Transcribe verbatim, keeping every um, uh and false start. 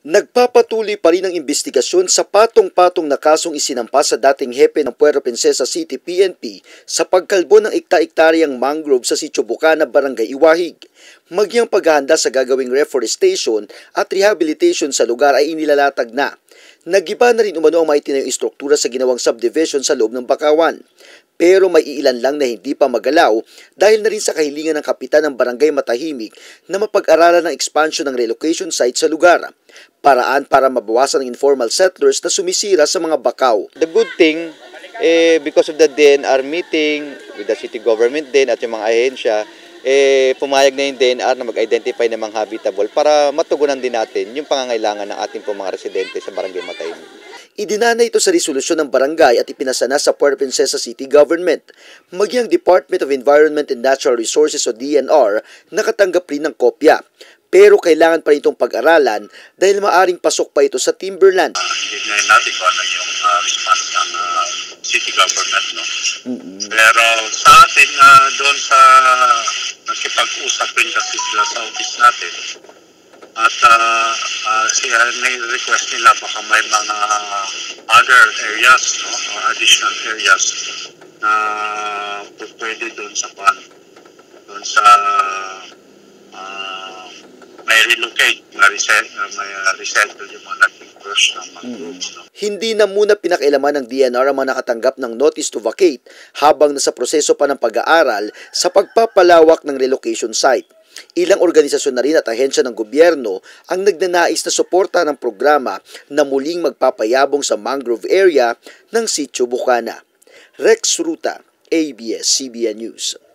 Nagpapatuloy pa rin ang imbestigasyon sa patong-patong na kasong isinampa sa dating hepe ng Puerto Princesa City P N P sa pagkalbo ng ikta-iktaryang mangrove sa Sitio Bukana, Barangay Iwahig. Maging paghahanda sa gagawing reforestation at rehabilitation sa lugar ay inilalatag na. Nagiba na rin umano ang maitinayong istruktura sa ginawang subdivision sa loob ng Bakawan. Pero may iilan lang na hindi pa magalaw dahil na rin sa kahilingan ng kapitan ng Barangay Matahimik na mapag-aralan ng expansion ng relocation site sa lugar. Paraan para mabawasan ang informal settlers na sumisira sa mga bakaw. The good thing, eh, because of the D N R meeting with the city government din at yung mga ahensya, eh, pumayag na yung D N R na mag-identify ng mga habitable para matugunan din natin yung pangangailangan ng ating po mga residente sa Barangay Matahimik. Idinana ito sa resolusyon ng barangay at ipinasana sa Puerto Princesa City Government. Maging ang Department of Environment and Natural Resources o D N R nakatanggap rin ng kopya. Pero kailangan pa rin itong pag-aralan dahil maaring pasok pa ito sa timberland. Uh, hindi na natin kung ano yung uh, response ng uh, city government. No? Mm-hmm. Pero sa atin, uh, doon sa nakipag-usap rin kasi sila sa office natin. At uh, uh, siya nai-request nila baka may mga other areas, no? Or additional areas na pwede doon sa pan, doon sa uh, may relocate, may reset, uh, may uh, resettle yung mga nag-crush ng mga groups. No? Hindi na muna pinakailaman ng D N R ang mga nakatanggap ng notice to vacate habang nasa proseso pa ng pag-aaral sa pagpapalawak ng relocation site. Ilang organisasyon na rin at ahensya ng gobyerno ang nagnanais na suporta ng programa na muling magpapayabong sa mangrove area ng Sitio Bukana. Rex Ruta, A B S C B N News.